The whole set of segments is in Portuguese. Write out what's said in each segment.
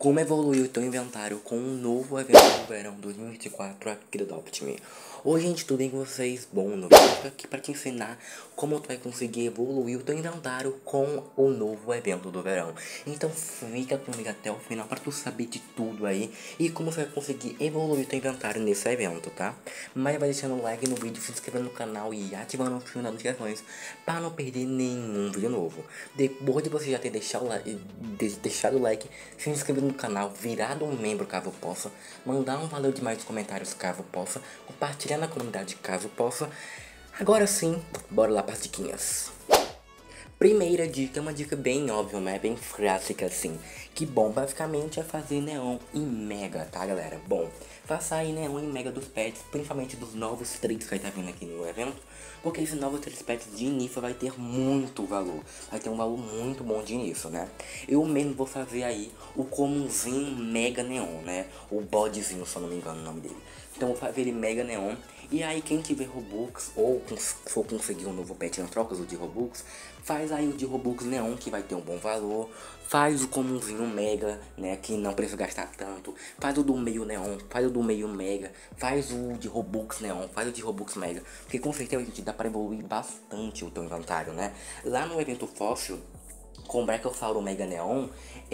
como evoluir o teu inventário com um novo evento do verão 2024 aqui do Adopt-me. Oi gente, tudo bem com vocês? Bom, no vídeo eu tô aqui para te ensinar como tu vai conseguir evoluir o teu inventário com o novo evento do verão. Então fica comigo até o final para tu saber de tudo aí e como você vai conseguir evoluir o teu inventário nesse evento, tá? Mas vai deixando o like no vídeo, se inscrevendo no canal e ativando o sininho das notificações para não perder nenhum vídeo novo. Depois de você já ter deixado o like, se inscrever no canal, virado um membro caso possa, mandar um valeu demais nos comentários caso possa, compartilhar na comunidade caso possa. Agora sim, bora lá para as diquinhas. Primeira dica é uma dica bem óbvia, mas bem clássica assim. Que bom, basicamente é fazer neon em mega, tá galera? Bom, faça aí neon em mega dos pets, principalmente dos novos 3 que vai estar vindo aqui no evento. Porque esses novos 3 pets de início vai ter muito valor. Vai ter um valor muito bom de início, né? Eu mesmo vou fazer aí o comumzinho mega neon, né? O bodezinho, se eu não me engano o nome dele. Então eu vou fazer ele mega neon. E aí quem tiver Robux ou for conseguir um novo pet na troca de Robux, faz aí o de Robux neon que vai ter um bom valor. Faz o comumzinho mega, né, que não precisa gastar tanto. Faz o do meio neon, faz o do meio mega. Faz o de Robux neon, faz o de Robux mega. Porque com certeza gente dá para evoluir bastante o teu inventário, né. Lá no evento fóssil, com o Brachiosauro Mega Neon,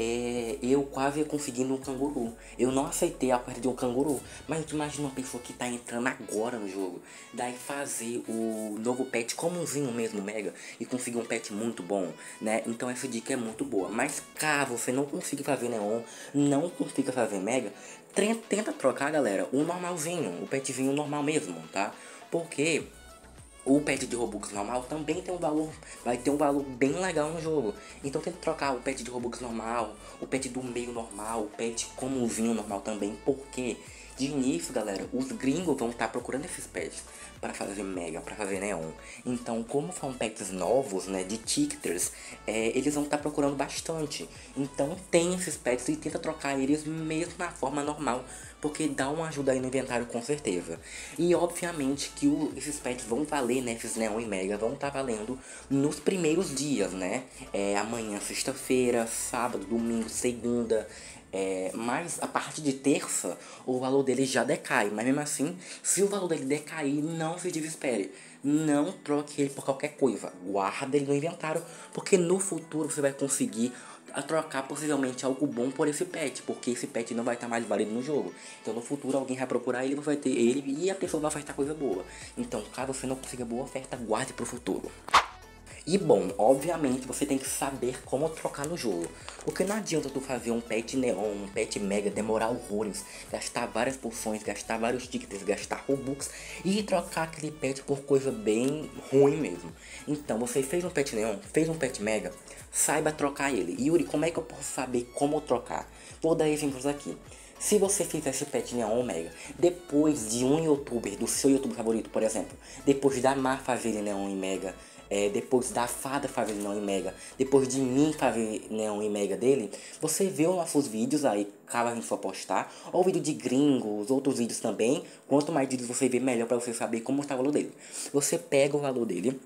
eu quase consegui no canguru. Eu não aceitei a oferta de um canguru, mas imagina uma pessoa que tá entrando agora no jogo, daí fazer o novo pet comumzinho mesmo, mega, e conseguir um pet muito bom, né? Então essa dica é muito boa. Mas caso você não consiga fazer neon, não consiga fazer mega, tenta trocar, galera, o normalzinho, o petzinho normal mesmo, tá? Porque o pet de Robux normal também tem um valor, vai ter um valor bem legal no jogo. Então tem que trocar o pet de Robux normal, o pet do meio normal, o pet comumzinho normal também. Porque de início, galera, os gringos vão estar procurando esses pets para fazer mega, para fazer neon. Então, como são pets novos, né, de ticketers, eles vão estar procurando bastante. Então tem esses pets e tenta trocar eles mesmo na forma normal, porque dá uma ajuda aí no inventário com certeza. E obviamente que esses pets vão valer, né, esses neon e mega vão estar valendo nos primeiros dias, né. Amanhã, sexta-feira, sábado, domingo, segunda. Mas a partir de terça o valor dele já decai. Mas mesmo assim, se o valor dele decair, não se desespere. Não troque ele por qualquer coisa. Guarda ele no inventário, porque no futuro você vai conseguir trocar possivelmente algo bom por esse pet, porque esse pet não vai estar mais válido no jogo. Então no futuro alguém vai procurar ele, vai ter ele e a pessoa vai ofertar coisa boa. Então caso você não consiga boa oferta, guarde pro futuro. E bom, obviamente você tem que saber como trocar no jogo. Porque não adianta tu fazer um pet neon, um pet mega, demorar horrores, gastar várias poções, gastar vários tickets, gastar robux e trocar aquele pet por coisa bem ruim mesmo. Então você fez um pet neon, fez um pet mega, saiba trocar ele. Yuri, como é que eu posso saber como trocar? Vou dar exemplos aqui. Se você fizer esse pet neon mega, depois de um youtuber, do seu youtuber favorito, por exemplo, depois da Mar fazer ele neon e mega, depois da Fada fazer neon e mega, depois de mim fazer neon e mega dele, você vê os nossos vídeos aí, caso a gente for postar, ou vídeo de gringos, outros vídeos também. Quanto mais vídeos você vê, melhor para você saber como está o valor dele. Você pega o valor dele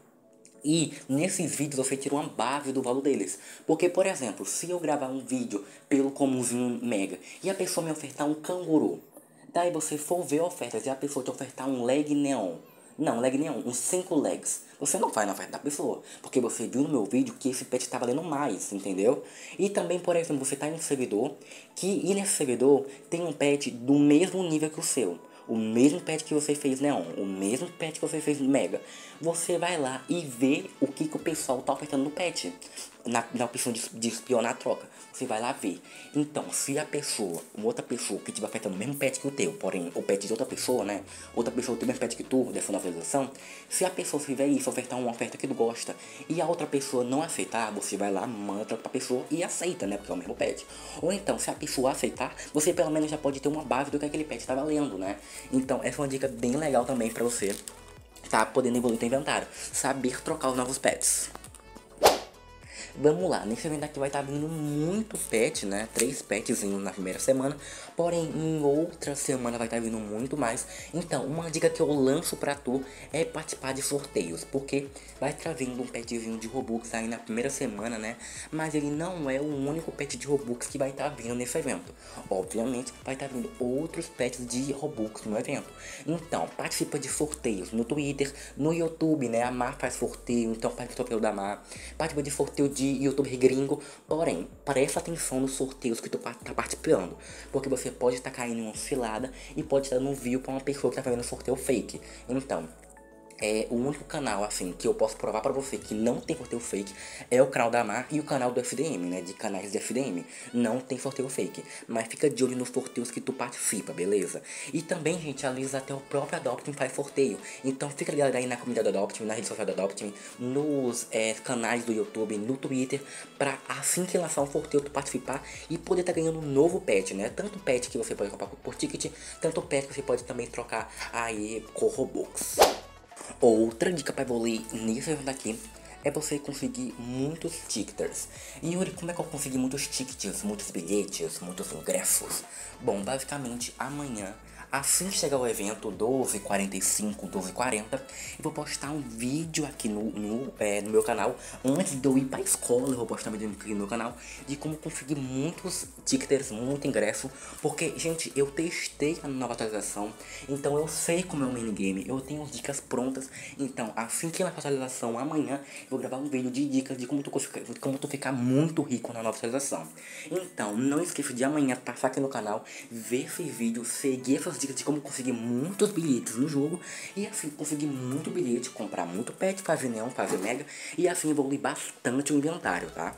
e nesses vídeos você tira uma base do valor deles. Porque, por exemplo, se eu gravar um vídeo pelo comumzinho mega e a pessoa me ofertar um canguru, daí você for ver ofertas e a pessoa te ofertar um leg neon, não, leg neon, uns 5 legs, você não vai na oferta da pessoa, porque você viu no meu vídeo que esse pet tá valendo mais, entendeu? E também, por exemplo, você tá em um servidor, e nesse servidor tem um pet do mesmo nível que o seu. O mesmo pet que você fez neon, o mesmo pet que você fez mega. Você vai lá e vê o que o pessoal tá ofertando no pet. Na opção de espionar a troca. Você vai lá ver. Então, se a pessoa, uma outra pessoa que estiver ofertando o mesmo pet que o teu, porém o pet de outra pessoa, né? Outra pessoa tem o mesmo pet que tu, dessa nova versão. Se a pessoa fizer isso, ofertar uma oferta que tu gosta, e a outra pessoa não aceitar, você vai lá, manda troca pra pessoa e aceita, né? Porque é o mesmo pet. Ou então, se a pessoa aceitar, você pelo menos já pode ter uma base do que aquele pet tá valendo, né? Então, essa é uma dica bem legal também pra você tá podendo evoluir teu inventário. Saber trocar os novos pets. Vamos lá, nesse evento aqui vai estar vindo muito pet, né? 3 petzinhos na primeira semana, porém em outra semana vai estar vindo muito mais. Então, uma dica que eu lanço pra tu é participar de sorteios, porque vai estar vindo um petzinho de Robux aí na primeira semana, né? Mas ele não é o único pet de Robux que vai estar vindo nesse evento. Obviamente, vai estar vindo outros pets de Robux no evento. Então, participa de sorteios no Twitter, no YouTube, né? A Mar faz sorteio, então participa do sorteio da Mar. Participa de sorteio de youtuber gringo, porém, presta atenção nos sorteios que tu tá participando, porque você pode estar caindo em uma cilada e pode estar no view pra uma pessoa que tá fazendo sorteio fake. Então, o único canal, assim, que eu posso provar pra você que não tem sorteio fake é o canal da Mar e o canal do FDM, né? De canais de FDM. Não tem sorteio fake. Mas fica de olho nos sorteios que tu participa, beleza? E também, gente, às vezes até o próprio Adoptime faz sorteio. Então fica ligado aí na comunidade do Adoptime, na rede social do Adoptime, nos canais do YouTube, no Twitter, pra assim que lançar um sorteio tu participar e poder estar ganhando um novo pet, né? Tanto pet que você pode comprar por ticket, tanto pet que você pode também trocar aí com Robux. Outra dica para evoluir nesse evento aqui é você conseguir muitos tickets. E Yuri, como é que eu consegui muitos tickets, muitos bilhetes, muitos ingressos? Bom, basicamente amanhã, assim que chegar o evento, 12h45, 12h40, eu vou postar um vídeo aqui no meu canal. Antes de eu ir pra escola, eu vou postar um vídeo aqui no meu canal de como conseguir muitos tickets, muito ingresso. Porque, gente, eu testei a nova atualização, então eu sei como é o minigame, eu tenho as dicas prontas. Então, assim que lançar a atualização amanhã, eu vou gravar um vídeo de dicas de como tu ficar muito rico na nova atualização. Então, não esqueça de amanhã passar aqui no canal, ver esse vídeo, seguir essas dicas de como conseguir muitos bilhetes no jogo. E assim, conseguir muito bilhete, comprar muito pet, fazer neon, fazer mega. E assim evoluir bastante o inventário, tá?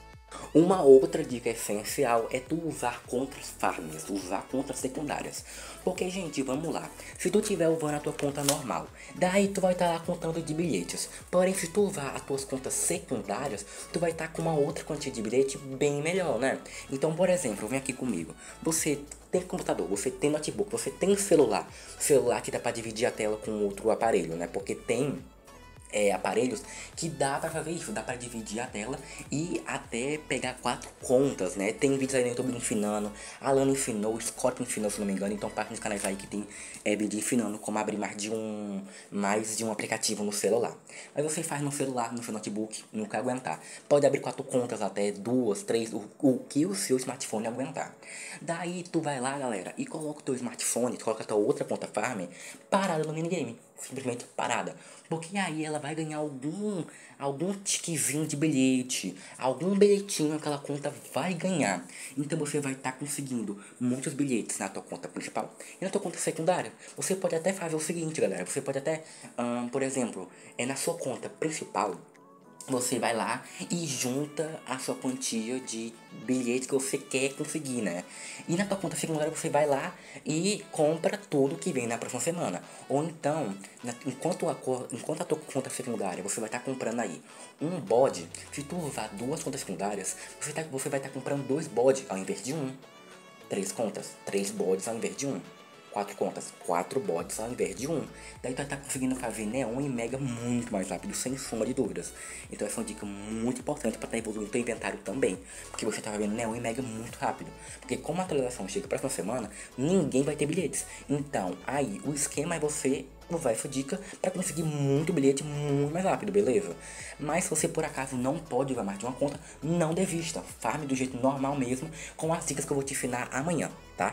Uma outra dica essencial é tu usar contas farms, usar contas secundárias. Porque, gente, vamos lá. Se tu tiver usando a tua conta normal, daí tu vai estar lá contando de bilhetes. Porém, se tu usar as tuas contas secundárias, tu vai estar com uma outra quantia de bilhete bem melhor, né? Então, por exemplo, vem aqui comigo. Você tem computador, você tem notebook, você tem celular. Celular que dá pra dividir a tela com outro aparelho, né? Porque tem aparelhos que dá pra fazer isso, dá pra dividir a tela e até pegar 4 contas, né? Tem vídeos aí no YouTube ensinando, Alano ensinou, o Scott ensinou, se não me engano, então parte nos canais aí que tem vídeo ensinando como abrir mais de um aplicativo no celular. Mas você faz no celular, no seu notebook, nunca aguentar. Pode abrir 4 contas, até 2, 3, o que o seu smartphone aguentar. Daí tu vai lá, galera, e coloca o teu smartphone, tu coloca a tua outra conta farm parada no minigame. Simplesmente parada. Porque aí ela vai ganhar algum tiquezinho de bilhete, algum bilhetinho aquela conta vai ganhar. Então você vai estar conseguindo muitos bilhetes na tua conta principal e na tua conta secundária. Você pode até fazer o seguinte, galera. Você pode até, por exemplo, na sua conta principal, você vai lá e junta a sua quantia de bilhetes que você quer conseguir, né? E na tua conta secundária você vai lá e compra tudo que vem na próxima semana. Ou então, enquanto a tua conta secundária você vai estar comprando aí um bode, se tu usar 2 contas secundárias, você vai estar comprando 2 bodes ao invés de um. 3 contas, 3 bodes ao invés de um. 4 contas, 4 bots ao invés de um. Daí tu vai estar conseguindo fazer neon e mega muito mais rápido, sem sombra de dúvidas. Então essa é uma dica muito importante para estar evoluindo teu inventário também. Porque você está fazendo neon e mega muito rápido. Porque como a atualização chega para essa semana, ninguém vai ter bilhetes. Então aí o esquema é você usar essa dica para conseguir muito bilhete muito mais rápido, beleza? Mas se você por acaso não pode usar mais de uma conta, não desista. Farme do jeito normal mesmo, com as dicas que eu vou te ensinar amanhã, tá?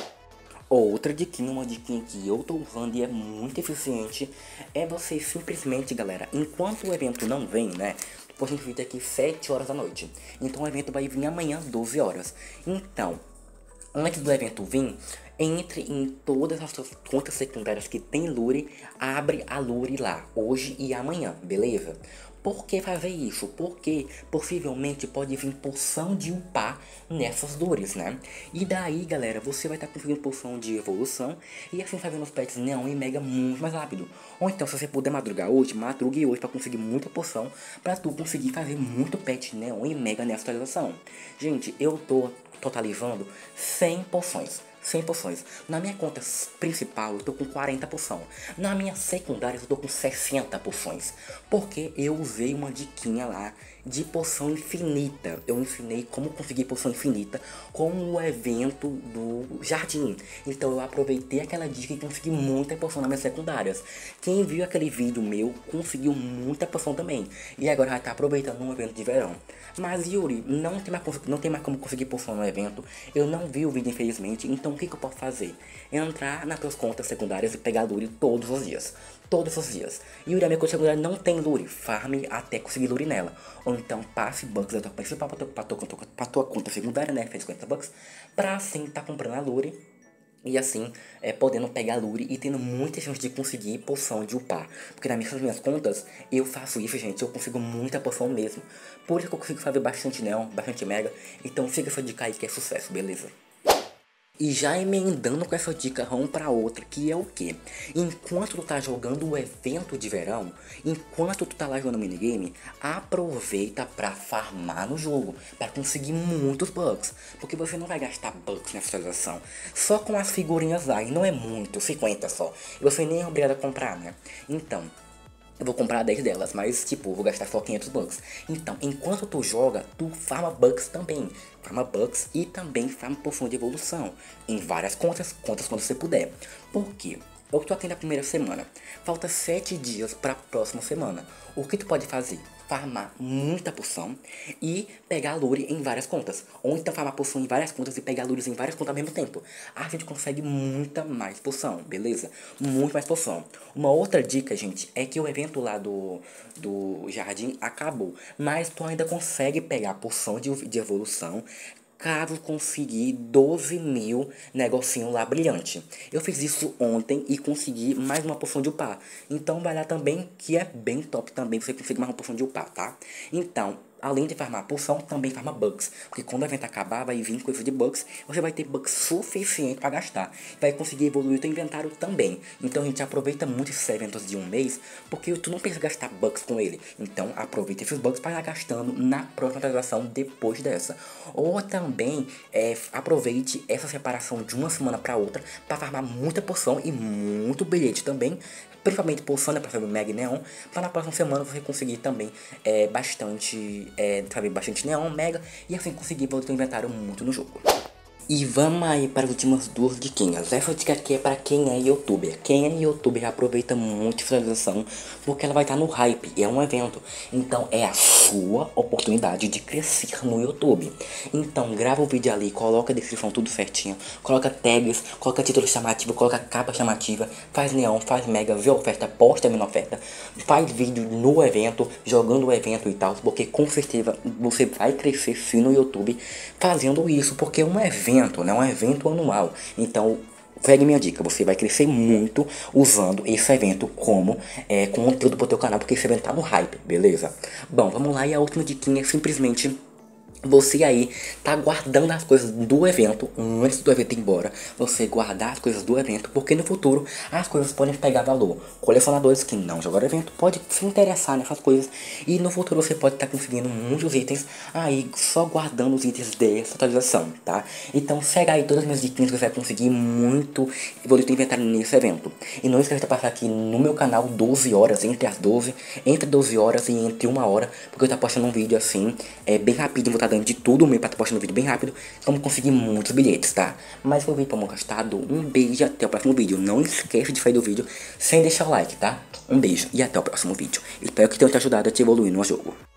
Outra diquinha, uma diquinha que eu tô usando e é muito eficiente, é você simplesmente, galera, enquanto o evento não vem, né? Depois a gente fica aqui 7 horas da noite. Então o evento vai vir amanhã, 12 horas. Então, antes do evento vir, entre em todas as suas contas secundárias que tem Lure, abre a Lure lá, hoje e amanhã, beleza? Por que fazer isso? Porque possivelmente pode vir poção de upar nessas Lures, né? E daí, galera, você vai estar conseguindo poção de evolução e assim fazendo os pets neon e mega muito mais rápido. Ou então, se você puder madrugar hoje, madrugue hoje para conseguir muita poção, para tu conseguir fazer muito pet neon e mega nessa atualização. Gente, eu tô totalizando 100 poções. 100 poções. Na minha conta principal eu tô com 40 poção. Na minha secundária eu tô com 60 poções. Porque eu usei uma diquinha lá de poção infinita. Eu ensinei como conseguir poção infinita com o evento do jardim. Então eu aproveitei aquela dica e consegui muita poção nas minhas secundárias. Quem viu aquele vídeo meu conseguiu muita poção também. E agora vai estar aproveitando um evento de verão. Mas Yuri, não tem mais como conseguir poção no evento. Eu não vi o vídeo infelizmente. Então o que eu posso fazer? Entrar nas tuas contas secundárias e pegar lure todos os dias. Todos os dias. Yuri, a minha conta secundária não tem lure. Farme até conseguir lure nela. Ou então passe bucks da tua principal pra tua conta secundária, né? Fez 50 bucks. Pra assim tá comprando a lure. E assim, podendo pegar lure e tendo muita chance de conseguir poção de upar. Porque nas minhas contas, eu faço isso, gente. Eu consigo muita poção mesmo. Por isso que eu consigo fazer bastante neon, bastante mega. Então fica essa dica aí que é sucesso, beleza? E já emendando com essa dica vamos pra outra, que é o que? Enquanto tu tá jogando o evento de verão, enquanto tu tá lá jogando minigame, aproveita pra farmar no jogo, pra conseguir muitos bucks. Porque você não vai gastar bucks nessa atualização só com as figurinhas lá, e não é muito, 50 só. E você nem é obrigado a comprar, né? Então, eu vou comprar 10 delas, mas tipo, vou gastar só 500 bucks. Então, enquanto tu joga, tu farma bucks também. Farma bucks e também farma poção de evolução. Em várias contas quando você puder. Por quê? Eu tô aqui na primeira semana. Falta 7 dias pra próxima semana. O que tu pode fazer? Farmar muita poção e pegar lure em várias contas. Ou então farmar poção em várias contas e pegar lures em várias contas ao mesmo tempo. A gente consegue muita mais poção, beleza? Muito mais poção. Uma outra dica, gente, é que o evento lá do jardim acabou. Mas tu ainda consegue pegar poção de evolução caso conseguir 12 mil negocinho lá brilhante. Eu fiz isso ontem e consegui mais uma poção de upar. Então vai lá também, que é bem top também, você consegue mais uma poção de upar, tá? Então, além de farmar poção, também farma bugs. Porque quando o evento acabar, vai vir coisa de bugs. Você vai ter bugs suficiente para gastar. Vai conseguir evoluir o teu inventário também. Então a gente aproveita muito esses eventos de um mês. Porque tu não precisa gastar bugs com ele. Então aproveita esses bugs para ir gastando na próxima atualização depois dessa. Ou também aproveite essa separação de uma semana para outra para farmar muita poção e muito bilhete também. Principalmente poção, né, pra fazer Mega Neon. Pra na próxima semana você conseguir também bastante Neon, Mega. E assim conseguir botar o inventário muito no jogo. E vamos aí para as últimas duas diquinhas. Essa dica aqui é para quem é youtuber. Quem é youtuber aproveita muito a finalização, porque ela vai estar no hype, é um evento. Então é a sua oportunidade de crescer no YouTube. Então grava o vídeo ali, coloca a descrição tudo certinho, coloca tags, coloca título chamativo, coloca capa chamativa, faz neon, faz mega, vê a oferta, posta a minha oferta, faz vídeo no evento, jogando o evento e tal, porque com certeza você vai crescer sim no YouTube fazendo isso, porque é um evento, né? Um evento anual. Então, segue minha dica, você vai crescer muito usando esse evento como conteúdo pro teu canal, porque esse evento tá no hype, beleza? Bom, vamos lá, e a última diquinha é simplesmente você aí tá guardando as coisas do evento antes do evento ir embora. Você guardar as coisas do evento, porque no futuro as coisas podem pegar valor. Colecionadores que não jogaram evento podem se interessar nessas coisas. E no futuro você pode estar conseguindo muitos itens aí só guardando os itens dessa atualização, tá? Então segue aí todas as minhas dicas que você vai conseguir muito evoluir o inventário nesse evento. E não esqueça de passar aqui no meu canal 12 horas, entre 12 horas e entre 1 hora, porque eu tô postando um vídeo assim, bem rapidinho, vou estar dando de tudo, meio pra estar postando um vídeo bem rápido, como conseguir muitos bilhetes, tá? Mas foi o vídeo pra gostado, um beijo e até o próximo vídeo. Não esqueça de sair do vídeo sem deixar o like, tá? Um beijo e até o próximo vídeo. Espero que tenha te ajudado a te evoluir no jogo.